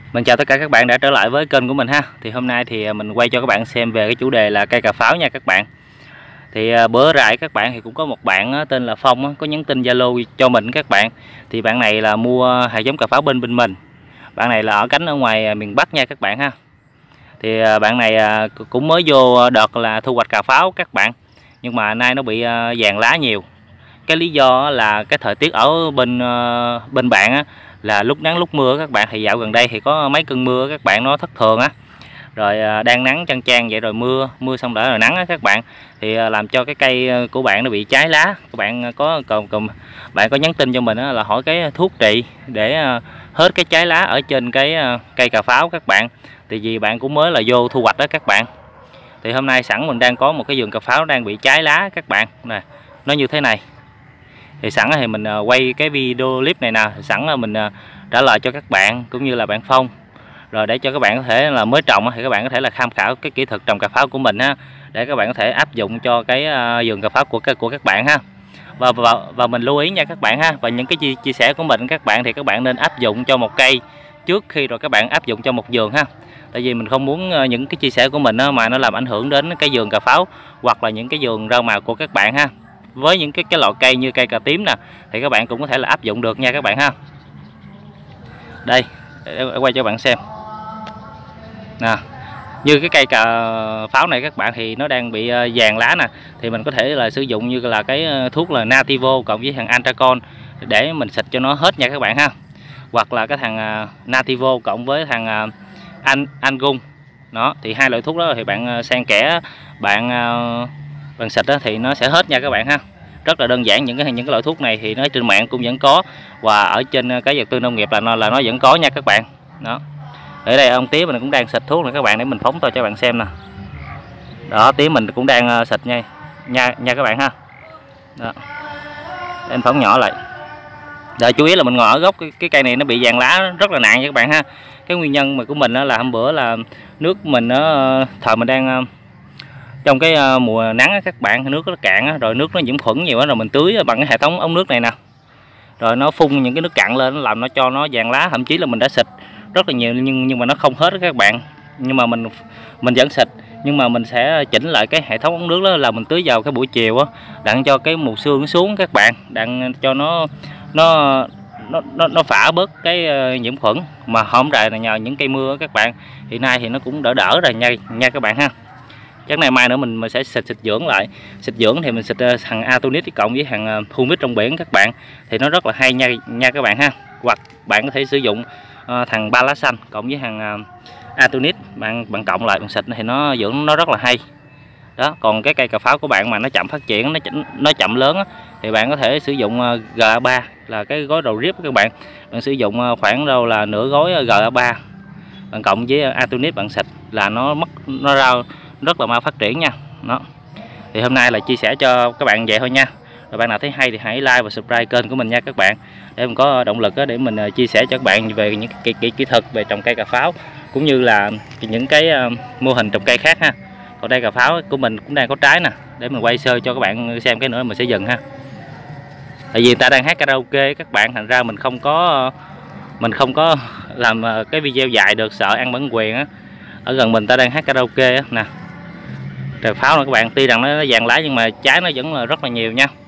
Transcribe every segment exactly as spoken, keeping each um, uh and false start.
Mình chào tất cả các bạn đã trở lại với kênh của mình ha. Thì hôm nay thì mình quay cho các bạn xem về cái chủ đề là cây cà pháo nha các bạn. Thì bữa rày các bạn thì cũng có một bạn tên là Phong có nhắn tin Zalo cho mình các bạn. Thì bạn này là mua hạt giống cà pháo bên bên mình. Bạn này là ở cánh ở ngoài miền Bắc nha các bạn ha. Thì bạn này cũng mới vô đợt là thu hoạch cà pháo các bạn. Nhưng mà nay nó bị vàng lá nhiều. Cái lý do là cái thời tiết ở bên bên bạn á, là lúc nắng lúc mưa các bạn. Thì dạo gần đây thì có mấy cơn mưa các bạn, nó thất thường á, rồi đang nắng chang chang vậy rồi mưa mưa xong đỡ rồi nắng á các bạn, thì làm cho cái cây của bạn nó bị cháy lá. Các bạn có còn còn bạn có nhắn tin cho mình á, là hỏi cái thuốc trị để hết cái cháy lá ở trên cái cây cà pháo các bạn. Thì vì bạn cũng mới là vô thu hoạch đó các bạn. Thì hôm nay sẵn mình đang có một cái vườn cà pháo đang bị cháy lá các bạn nè, nó như thế này. Thì sẵn thì mình quay cái video clip này nè, sẵn là mình trả lời cho các bạn cũng như là bạn Phong, rồi để cho các bạn có thể là mới trồng thì các bạn có thể là tham khảo cái kỹ thuật trồng cà pháo của mình ha, để các bạn có thể áp dụng cho cái vườn cà pháo của của các bạn ha. Và, và và mình lưu ý nha các bạn ha, và những cái chia, chia sẻ của mình các bạn thì các bạn nên áp dụng cho một cây trước khi rồi các bạn áp dụng cho một vườn ha. Tại vì mình không muốn những cái chia sẻ của mình mà nó làm ảnh hưởng đến cái vườn cà pháo hoặc là những cái vườn rau màu của các bạn ha. Với những cái cái loại cây như cây cà tím nè thì các bạn cũng có thể là áp dụng được nha các bạn ha. Đây, để quay cho bạn xem nè, như cái cây cà pháo này các bạn thì nó đang bị vàng lá nè, thì mình có thể là sử dụng như là cái thuốc là Nativo cộng với thằng Antracon để mình xịt cho nó hết nha các bạn ha. Hoặc là cái thằng Nativo cộng với thằng An Angun đó, thì hai loại thuốc đó thì bạn xen kẽ bạn bạn xịt đó thì nó sẽ hết nha các bạn ha. Rất là đơn giản, những cái những cái loại thuốc này thì nó trên mạng cũng vẫn có, và ở trên cái vật tư nông nghiệp là nó là nó vẫn có nha các bạn. Đó. Ở đây ông tía mình cũng đang xịt thuốc này các bạn, để mình phóng to cho bạn xem nè. Đó, tía mình cũng đang xịt nha nha nha các bạn ha. Đó. Để anh phóng nhỏ lại. Rồi chú ý là mình ngồi ở gốc cái, cái cây này nó bị vàng lá rất là nặng nha các bạn ha. Cái nguyên nhân mà của mình là hôm bữa là nước mình nó thời mình đang trong cái mùa nắng á, các bạn, nước nó cạn á, rồi nước nó nhiễm khuẩn nhiều á, rồi mình tưới bằng cái hệ thống ống nước này nè, rồi nó phun những cái nước cặn lên, nó làm nó cho nó vàng lá. Thậm chí là mình đã xịt rất là nhiều nhưng nhưng mà nó không hết đó các bạn. Nhưng mà mình mình vẫn xịt, nhưng mà mình sẽ chỉnh lại cái hệ thống ống nước đó là mình tưới vào cái buổi chiều á, đặng cho cái mùi sương nó xuống các bạn, đặng cho nó nó nó nó, nó phả bớt cái nhiễm khuẩn. Mà hôm rày là nhờ những cây mưa các bạn, hiện nay thì nó cũng đỡ đỡ rồi nha nha các bạn ha. Chắc này mai nữa mình mình sẽ xịt xịt dưỡng lại. Xịt dưỡng thì mình xịt thằng Atonit cộng với thằng Humic trong biển các bạn, thì nó rất là hay nha nha các bạn ha. Hoặc bạn có thể sử dụng uh, thằng Ba Lá Xanh cộng với thằng uh, Atonit, bạn bạn cộng lại bạn xịt thì nó dưỡng nó rất là hay. Đó, còn cái cây cà pháo của bạn mà nó chậm phát triển, nó nó chậm lớn á, thì bạn có thể sử dụng uh, G A ba là cái gói đầu rip các bạn. Bạn sử dụng uh, khoảng đâu là nửa gói G A ba, bạn cộng với Atonit bạn xịt là nó mất nó rau rất là mau phát triển nha. Đó. Thì hôm nay là chia sẻ cho các bạn vậy thôi nha. Rồi bạn nào thấy hay thì hãy like và subscribe kênh của mình nha các bạn, để mình có động lực để mình chia sẻ cho các bạn về những cái kỹ, kỹ thuật về trồng cây cà pháo, cũng như là những cái mô hình trồng cây khác ha. Còn đây cà pháo của mình cũng đang có trái nè, để mình quay sơ cho các bạn xem, cái nữa mình sẽ dừng ha. Tại vì người ta đang hát karaoke các bạn, thành ra mình không có mình không có làm cái video dài được, sợ ăn bản quyền á. Ở gần mình ta đang hát karaoke á nè. Cà pháo này các bạn, tuy rằng nó vàng lá nhưng mà trái nó vẫn là rất là nhiều nha.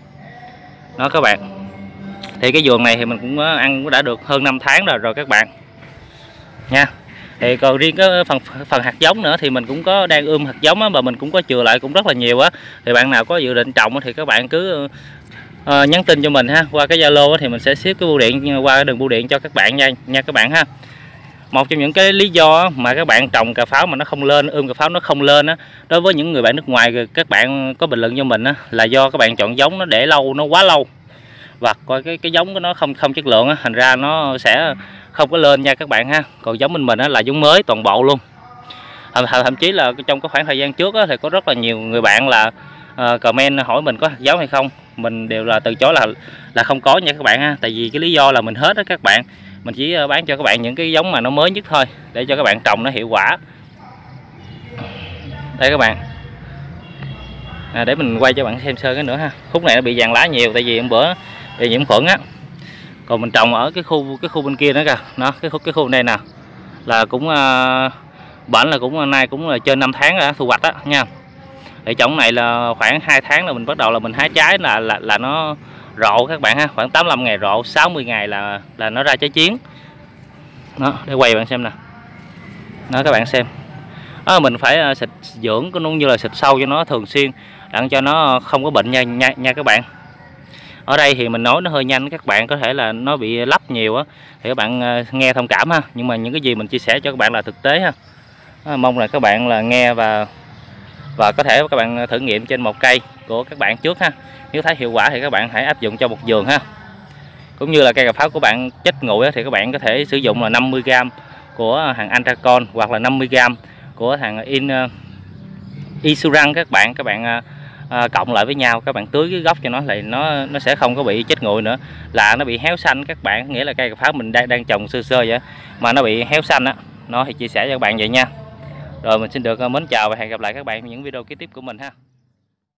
Đó các bạn. Thì cái vườn này thì mình cũng ăn cũng đã được hơn năm tháng rồi rồi các bạn. Nha. Thì còn riêng cái phần phần hạt giống nữa thì mình cũng có đang ươm hạt giống á, và mình cũng có chừa lại cũng rất là nhiều á. Thì bạn nào có dự định trồng thì các bạn cứ uh, nhắn tin cho mình ha, qua cái Zalo thì mình sẽ ship cái bưu điện qua cái đường bưu điện cho các bạn nha nha các bạn ha. Một trong những cái lý do mà các bạn trồng cà pháo mà nó không lên, ươm cà pháo nó không lên á, đối với những người bạn nước ngoài, các bạn có bình luận cho mình á, là do các bạn chọn giống nó để lâu, nó quá lâu, và coi cái cái giống của nó không không chất lượng á, thành ra nó sẽ không có lên nha các bạn ha. Còn giống bên mình á là giống mới toàn bộ luôn. Thậm, thậm chí là trong cái khoảng thời gian trước á, thì có rất là nhiều người bạn là uh, comment hỏi mình có hạt giống hay không, mình đều là từ chối là là không có nha các bạn ha. Tại vì cái lý do là mình hết đó các bạn. Mình chỉ bán cho các bạn những cái giống mà nó mới nhất thôi, để cho các bạn trồng nó hiệu quả. Đây các bạn à, để mình quay cho bạn xem sơ cái nữa ha. Khúc này nó bị vàng lá nhiều, tại vì hôm bữa bị nhiễm khuẩn á. Còn mình trồng ở cái khu cái khu bên kia nữa kìa, nó cái khu cái khu này nè là cũng uh, bển là cũng nay cũng là trên năm tháng rồi đó, thu hoạch đó nha. Thì trồng này là khoảng hai tháng là mình bắt đầu là mình hái trái là là, là nó rộ các bạn ha, khoảng tám mươi lăm ngày rộ, sáu mươi ngày là là nó ra trái chiến. Đó, để quay bạn xem nè. Đó các bạn xem. Đó, mình phải xịt dưỡng cũng như là xịt sâu cho nó thường xuyên đặng cho nó không có bệnh nha, nha nha các bạn. Ở đây thì mình nói nó hơi nhanh, các bạn có thể là nó bị lắp nhiều á thì các bạn nghe thông cảm ha, nhưng mà những cái gì mình chia sẻ cho các bạn là thực tế ha. Đó, mong là các bạn là nghe và và có thể các bạn thử nghiệm trên một cây của các bạn trước ha. Nếu thấy hiệu quả thì các bạn hãy áp dụng cho một vườn ha. Cũng như là cây cà pháo của bạn chết nguội thì các bạn có thể sử dụng là năm mươi gam của hàng Antracon hoặc là năm mươi gam của hàng in uh, Isuran các bạn các bạn uh, cộng lại với nhau, các bạn tưới cái gốc cho nó thì nó nó sẽ không có bị chết nguội nữa, là nó bị héo xanh các bạn, nghĩa là cây cà pháo mình đang đang trồng sơ sơ vậy mà nó bị héo xanh á. Nó thì chia sẻ cho các bạn vậy nha. Rồi mình xin được mến chào và hẹn gặp lại các bạn trong những video kế tiếp của mình ha.